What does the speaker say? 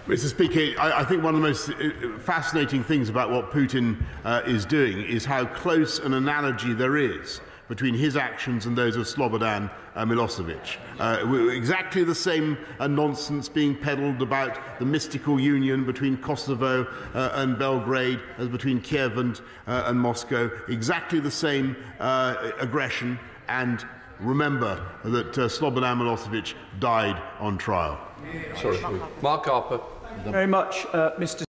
Mr. Speaker, I think one of the most fascinating things about what Putin is doing is how close an analogy there is between his actions and those of Slobodan Milosevic. Exactly the same nonsense being peddled about the mystical union between Kosovo and Belgrade as between Kiev and Moscow. Exactly the same aggression, and remember that Slobodan Milosevic died on trial. Sorry. Mark Harper. Very much, Mr.